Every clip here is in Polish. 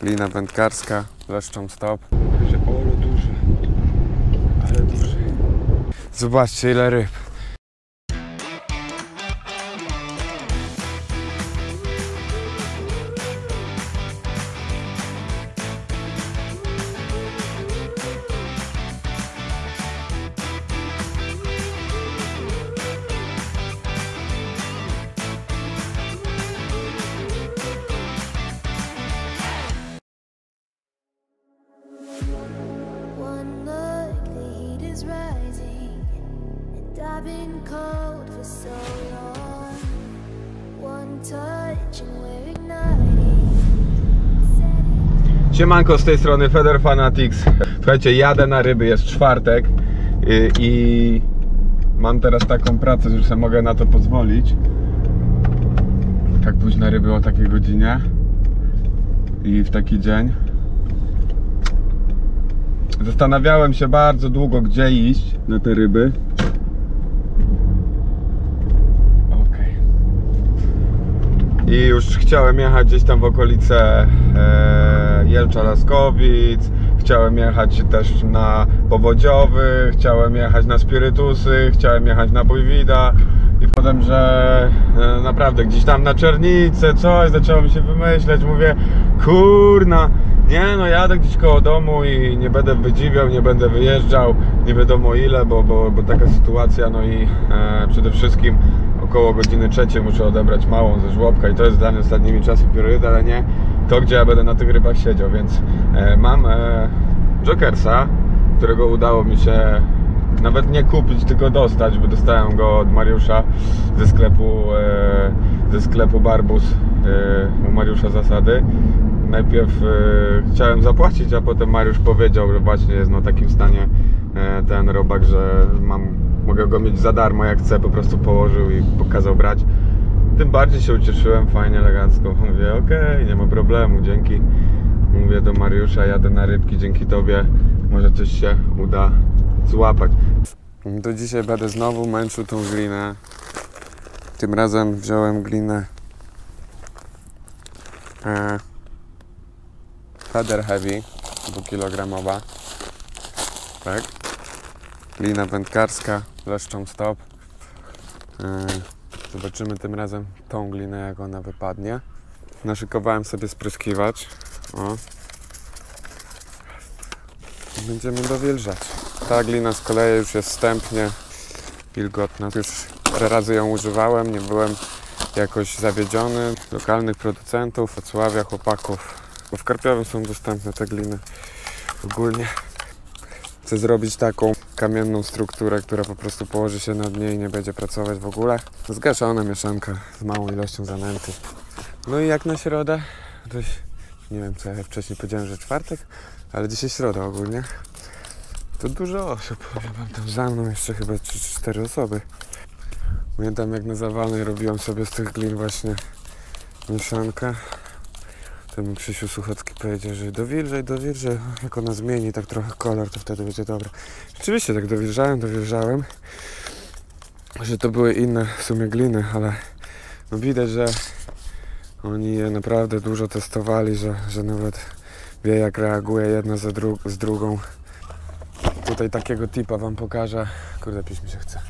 Lina wędkarska, leszczą stop. Że olo duży, ale duży. Zobaczcie ile ryb. I've been cold for so long. One touch and we're igniting. Siemanko, z tej strony Feder Fanatics. Słuchajcie, jadę na ryby, jest czwartek i mam teraz taką pracę, że sobie mogę na to pozwolić. Tak pójść na ryby o takiej godzinie i w taki dzień. Zastanawiałem się bardzo długo, gdzie iść na te ryby. I już chciałem jechać gdzieś tam w okolice Jelcza-Laskowic. Chciałem jechać też na Powodziowy, chciałem jechać na Spirytusy, chciałem jechać na Bójwida. I potem, że naprawdę gdzieś tam na Czernicę coś zaczęło mi się wymyśleć. Mówię, kurna, nie no, jadę gdzieś koło domu i nie będę wydziwiał, nie będę wyjeżdżał, nie wiadomo ile, bo taka sytuacja. No i przede wszystkim około godziny 3 muszę odebrać małą ze żłobka i to jest dla mnie ostatnimi czasy priorytet, ale nie to, gdzie ja będę na tych rybach siedział, więc mam Jokersa, którego udało mi się nawet nie kupić, tylko dostać, bo dostałem go od Mariusza ze sklepu Barbus u Mariusza Zasady. Najpierw chciałem zapłacić, a potem Mariusz powiedział, że właśnie jest w takim stanie ten robak, że mogę go mieć za darmo jak chcę, po prostu położył i pokazał brać. Tym bardziej się ucieszyłem, fajnie, elegancko. Mówię, okej, nie ma problemu, dzięki. Mówię do Mariusza, jadę na rybki, dzięki tobie może coś się uda złapać. To dzisiaj będę znowu męczył tą glinę. Tym razem wziąłem glinę Feather Heavy, 2-kilogramowa. Tak. Glina wędkarska, leszczą stop. Zobaczymy tym razem tą glinę, jak ona wypadnie. Naszykowałem sobie spryskiwacz. O. Będziemy dowilżać. Ta glina z kolei już jest wstępnie wilgotna. Już parę razy ją używałem, nie byłem jakoś zawiedziony. Lokalnych producentów, Wrocławia, chłopaków. Bo w Karpiowym są dostępne te gliny ogólnie. Chcę zrobić taką kamienną strukturę, która po prostu położy się na dnie i nie będzie pracować w ogóle. Zgaszona mieszanka z małą ilością zanęty. No i jak na środę, to nie wiem co ja wcześniej powiedziałem, że czwartek, ale dzisiaj środa ogólnie. To dużo osób, powiem wam, tam za mną jeszcze chyba 3-4 osoby. Pamiętam jak na Zawalnej robiłem sobie z tych glin właśnie mieszankę. To mi Krzysiu Suchocki powiedział, że dowilżaj, jak ona zmieni tak trochę kolor, to wtedy będzie dobre. Rzeczywiście tak dowilżałem, że to były inne w sumie gliny, ale no widać, że oni je naprawdę dużo testowali, że nawet wie jak reaguje jedna z drugą. Tutaj takiego tipa wam pokażę. Kurde, pić mi się chce.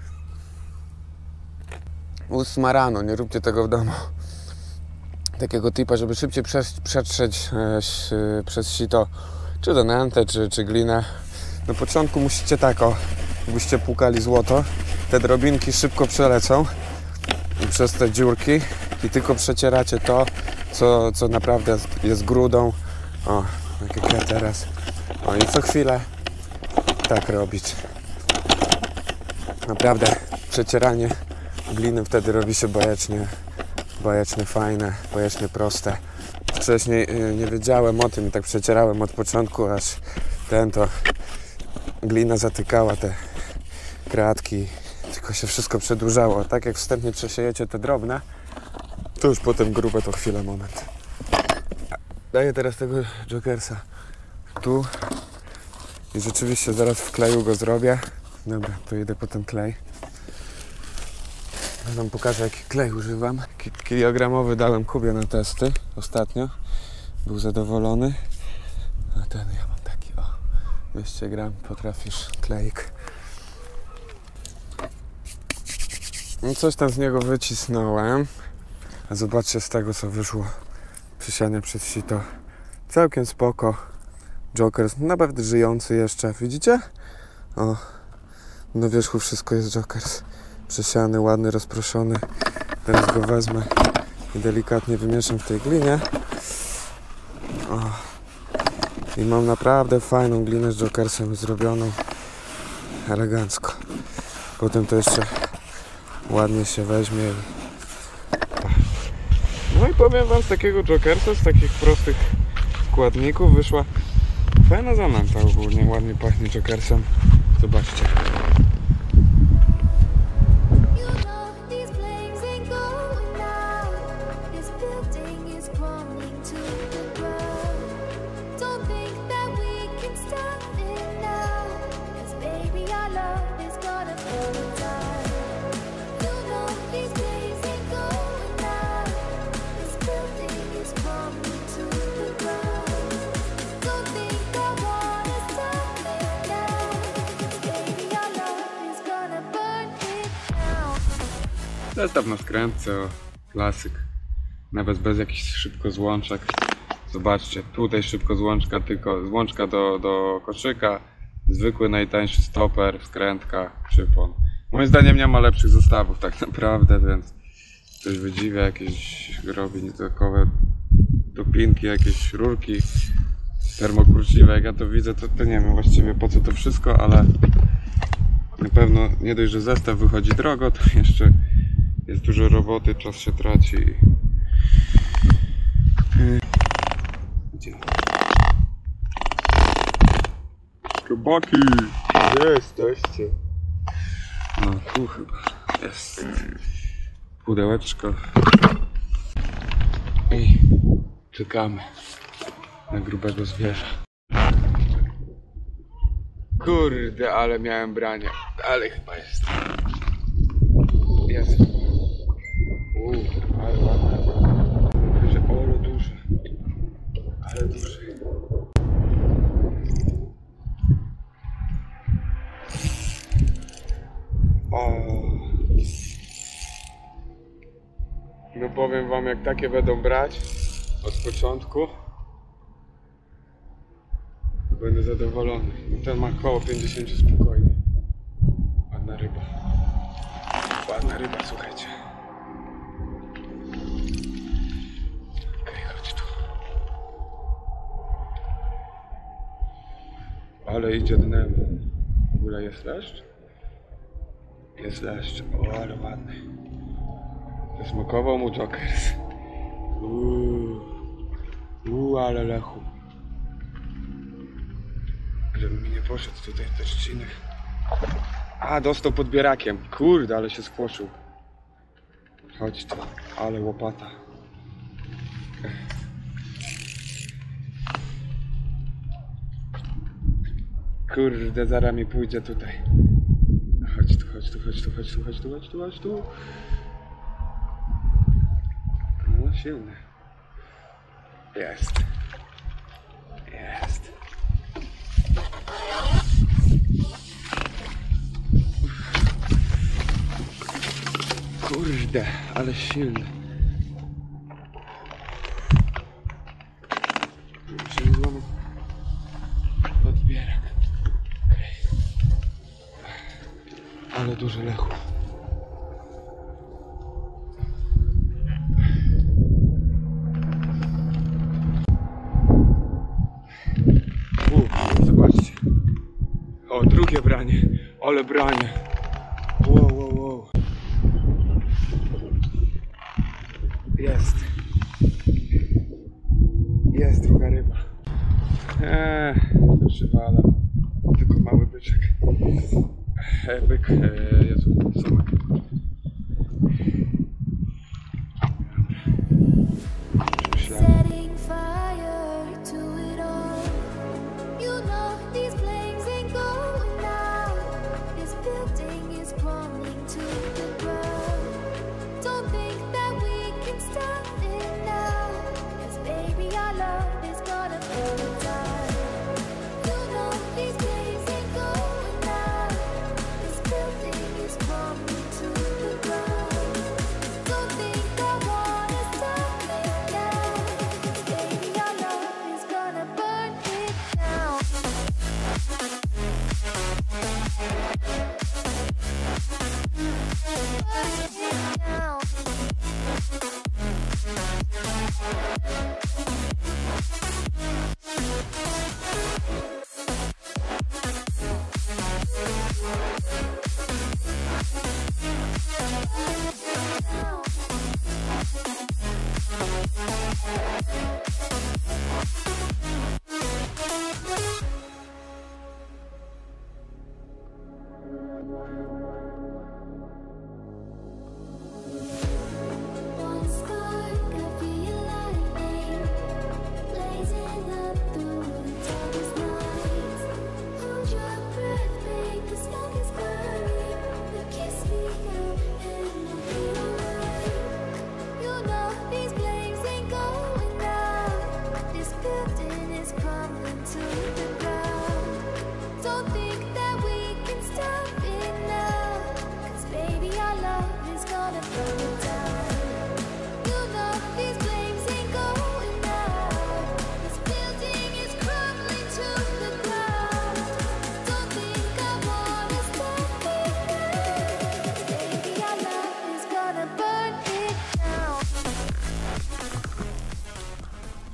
8 rano, nie róbcie tego w domu. Takiego tipa, żeby szybciej przetrzeć przez sito, czy zanętę, czy glinę. Na początku musicie tak, jakbyście płukali złoto, te drobinki szybko przelecą przez te dziurki i tylko przecieracie to, co naprawdę jest grudą. O, tak jak ja teraz. O, i co chwilę tak robić. Naprawdę przecieranie gliny wtedy robi się bajecznie fajne, bajecznie proste. Wcześniej nie wiedziałem o tym i tak przecierałem od początku, aż to glina zatykała te kratki, tylko się wszystko przedłużało. Tak jak wstępnie przesiejecie te drobne, to już potem grube to chwilę, moment. Daję teraz tego Jokersa tu i rzeczywiście zaraz w kleju go zrobię. Dobra, to idę po ten klej. Ja wam pokażę jaki klej używam. Kilogramowy dałem Kubie na testy ostatnio. był zadowolony. A ten ja mam taki, o, 200 gram, potrafisz, kleik. No coś tam z niego wycisnąłem. A zobaczcie z tego, co wyszło przy sianie przez sito. Całkiem spoko. Jokers, nawet żyjący jeszcze, widzicie? O, na wierzchu wszystko jest Jokers. Przesiany, ładny, rozproszony. Teraz go wezmę i delikatnie wymieszam w tej glinie. O. I mam naprawdę fajną glinę z Jokersem zrobioną. Elegancko. Potem to jeszcze ładnie się weźmie. No i powiem wam, z takiego Jokersa, z takich prostych składników wyszła fajna zanęta ogólnie. Ładnie pachnie Jokersem. Zobaczcie. Zestaw na skrętce, o, klasyk. Nawet bez jakichś szybkozłączek. Zobaczcie, tutaj szybkozłączka, tylko złączka do koszyka. Zwykły, najtańszy stoper, skrętka, przypon. Moim zdaniem nie ma lepszych zestawów tak naprawdę, więc ktoś wydziwia, jakieś robi nietypowe dopinki, jakieś rurki termokruciwe. Jak ja to widzę, to nie wiem właściwie po co to wszystko, ale na pewno nie dość, że zestaw wychodzi drogo, to jeszcze jest dużo roboty, czas się traci. Robaki! Jesteście! No tu chyba jest pudełeczko. I czekamy na grubego zwierza. Kurde, ale miałem branie. Ale chyba jest. Jest. Ale ładne. Ale duże. Ale duże. O. No powiem wam, jak takie będą brać od początku, będę zadowolony. Ten ma około 50 spokojnie. Ładna ryba. Ładna ryba, słuchajcie. Okej, chodź tu. Ale idzie dnem. W ogóle jest leszcz? Jest leszcz. O, ale ładny. Zasmakował mu Jokers. Ale lechu. Żeby mi nie poszedł tutaj te trzciny. A, dostał podbierakiem. Kurde, ale się spłoszył. Chodź tu, ale łopata. Kurde, zaraz mi pójdzie tutaj. Chodź tu, chodź tu, chodź tu, chodź tu, chodź tu, chodź tu, chodź tu. No, silny. Jest. Jest. Kurde, ale silny. Muszę złamać podbierak. Okay. Ale duży lechu. Zobaczcie. O, drugie branie. Ale branie. Wow. Jest. Jest druga ryba. To przywala. Tylko mały byczek. Byk, Jezu, samek. Setting fire to it all. You know these flames ain't going out. This building is crumbling to the ground. Don't think that we can stop it now. 'Cause baby, our love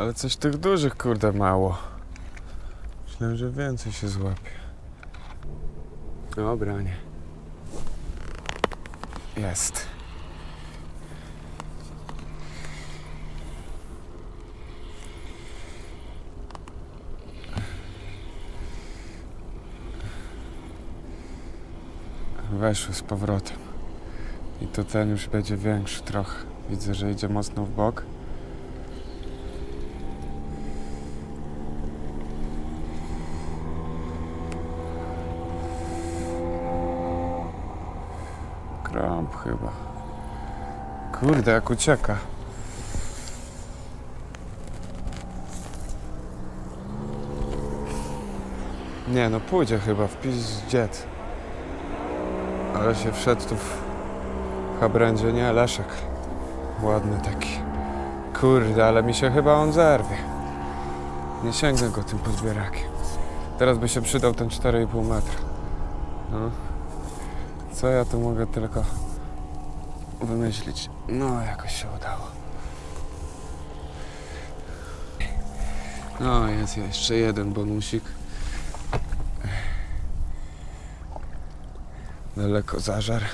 Ale coś tych dużych, kurde, mało. Myślałem, że więcej się złapie. Dobra, nie. Jest. Weszły z powrotem. I to ten już będzie większy trochę. Widzę, że idzie mocno w bok. Krąb chyba. Kurde, jak ucieka. Nie no, pójdzie chyba w pizdziec. Ale się wszedł tu w habrędzie, nie? Leszek. Ładny taki. Kurde, ale mi się chyba on zerwie. Nie sięgnę go tym podbierakiem. Teraz by się przydał ten 4,5 metra. No. Co ja tu mogę tylko wymyślić? No, jakoś się udało. No, jest jeszcze jeden bonusik. Daleko zażar.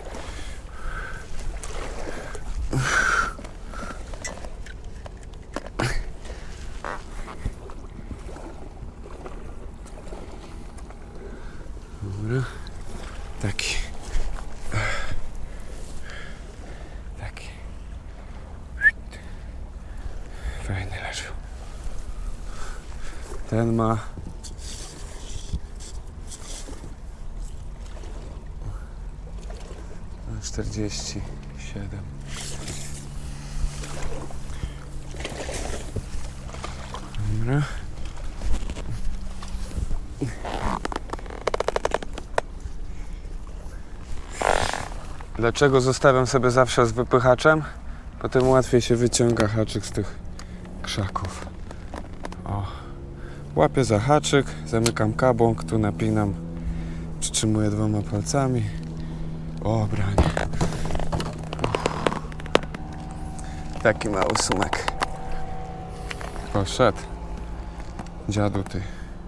Dobra. Taki. Taki. Fajny leżył. Ten ma 47. Dobra. Dlaczego zostawiam sobie zawsze z wypychaczem? Potem łatwiej się wyciąga haczyk z tych krzaków. O. Łapię za haczyk, zamykam kabłąk, tu napinam, przytrzymuję 2 palcami. O, branie. Taki mały sumek. Poszedł. Dziadu ty.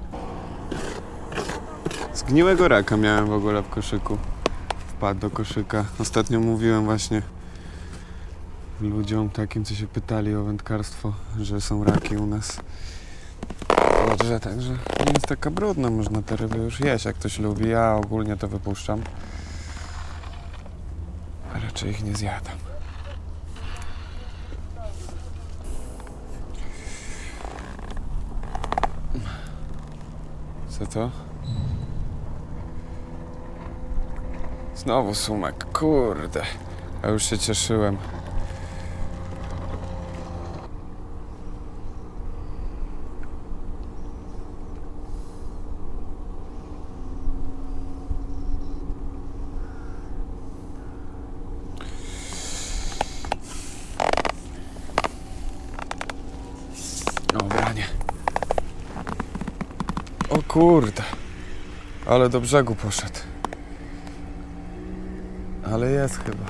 Zgniłego raka miałem w ogóle w koszyku. Wpadł do koszyka. Ostatnio mówiłem właśnie ludziom takim, co się pytali o wędkarstwo, że są raki u nas. Także nie jest taka brudna, można te ryby już jeść, jak ktoś lubi. Ja ogólnie to wypuszczam. A raczej ich nie zjadam. Co to? Znowu sumek, kurde. Ja już się cieszyłem. O, branie. O kurde. Ale do brzegu poszedł. Ale jest chyba.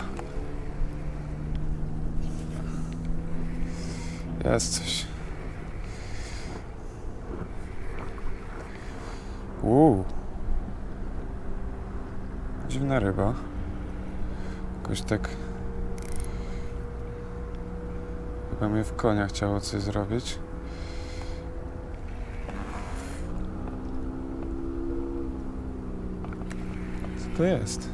Jest coś. Dziwna ryba. Jakoś tak... Chyba mnie w konia chciało coś zrobić. Co to jest?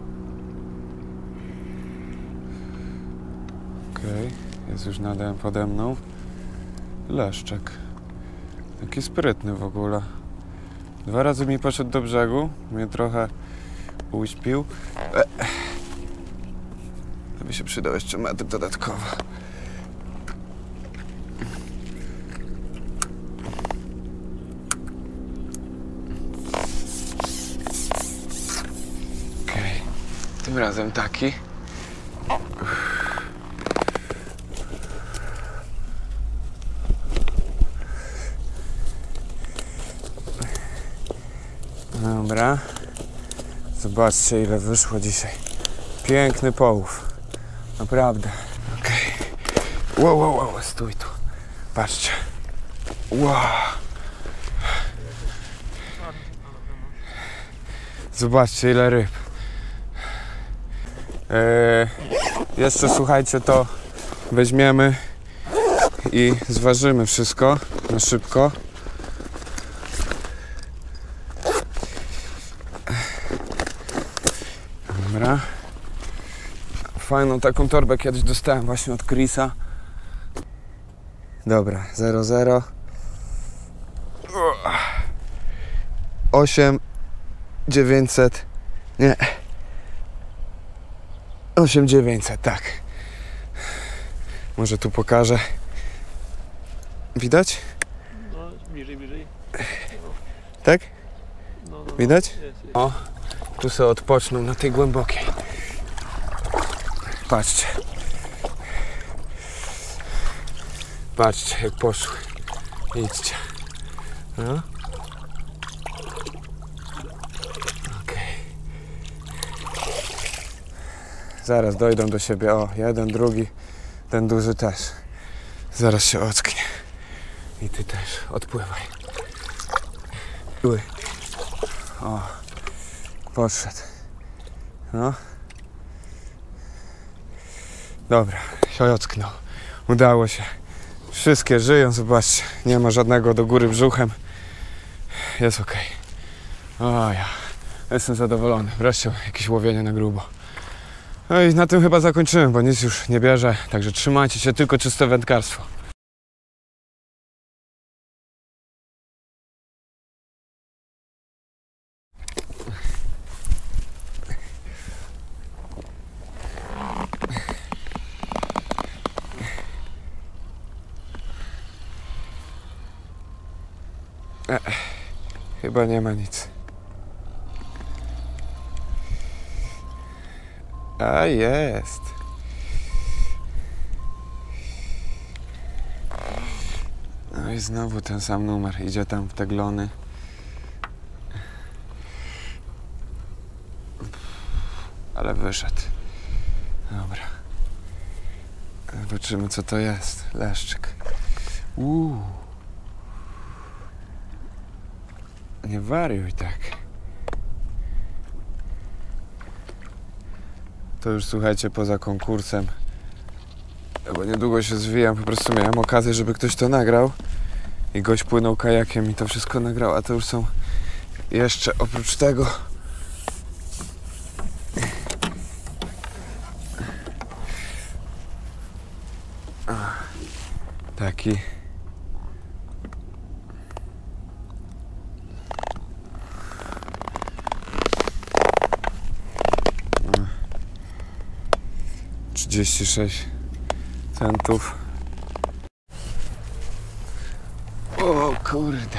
Okej, jest już pode mną. Leszczek. Taki sprytny w ogóle. 2 razy mi poszedł do brzegu, mnie trochę uśpił. To by się przydał jeszcze metr dodatkowo. Okej, tym razem taki. Dobra. Zobaczcie, ile wyszło dzisiaj. Piękny połów. Naprawdę. Okej. Wow, stój tu. Patrzcie. Wow. Zobaczcie, ile ryb. Jeszcze słuchajcie, to weźmiemy i zważymy wszystko na szybko. Dobra. Fajną taką torbę kiedyś dostałem właśnie od Chrisa. Dobra, 0,0. 8,900. Nie. 8,900, tak. Może tu pokażę. Widać? No, bliżej. Tak? No. Widać? Jest. O, tu sobie odpocznął na tej głębokiej. Patrzcie. Patrzcie, jak poszły. Idźcie. No. Okej. Zaraz dojdą do siebie. O, jeden, drugi. Ten duży też. Zaraz się ocknie. I ty też. Odpływaj. O. Podszedł. No. Dobra, się ocknął. Udało się. Wszystkie żyją, zobaczcie. Nie ma żadnego do góry brzuchem. Jest ok. O ja. Jestem zadowolony. Wreszcie jakieś łowienie na grubo. No i na tym chyba zakończymy, bo nic już nie bierze. Także trzymajcie się, tylko czyste wędkarstwo. Chyba nie ma nic. A jest. No i znowu ten sam numer. Idzie tam w te glony. Ale wyszedł. Dobra. Zobaczymy, co to jest. Leszczyk. Nie wariuj tak. To już słuchajcie, poza konkursem. Bo niedługo się zwijam. Po prostu miałem okazję, żeby ktoś to nagrał. I gość płynął kajakiem i to wszystko nagrał. A to już są jeszcze oprócz tego taki 36 centów. O kurde.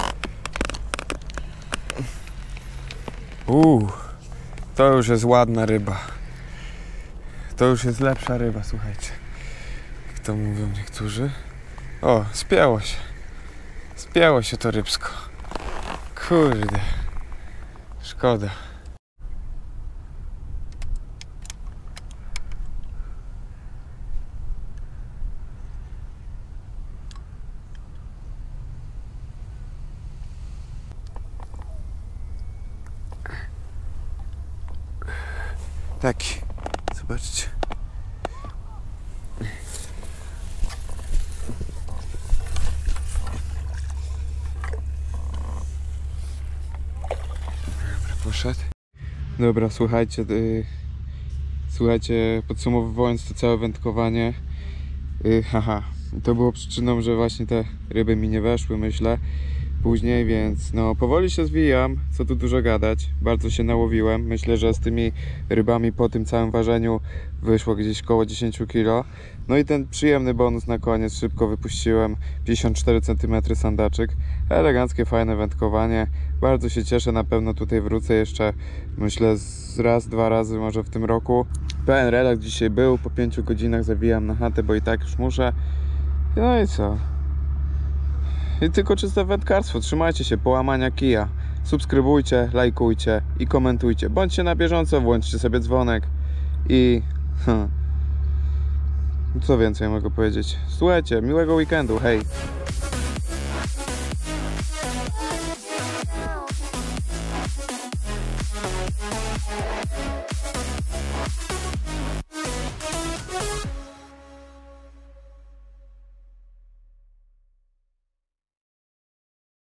To już jest ładna ryba. To już jest lepsza ryba, słuchajcie. Jak to mówią niektórzy. O, spięło się. Spięło się to rybsko. Kurde. Szkoda. Taki. Zobaczcie. Dobra, poszedł. Dobra, słuchajcie, podsumowując to całe wędkowanie, to było przyczyną, że właśnie te ryby mi nie weszły, myślę, później, więc no powoli się zwijam, co tu dużo gadać, bardzo się nałowiłem, myślę, że z tymi rybami po tym całym ważeniu wyszło gdzieś koło 10 kg. No i ten przyjemny bonus na koniec, szybko wypuściłem 54 cm sandaczyk, eleganckie, fajne wędkowanie, bardzo się cieszę, na pewno tutaj wrócę jeszcze, myślę raz, dwa razy może w tym roku. Pełen relaks dzisiaj był, po 5 godzinach zawijam na chatę, bo i tak już muszę. No i co? I tylko czyste wędkarstwo. Trzymajcie się, połamania kija. Subskrybujcie, lajkujcie i komentujcie. Bądźcie na bieżąco, włączcie sobie dzwonek i Co więcej mogę powiedzieć? Słuchajcie, miłego weekendu, hej!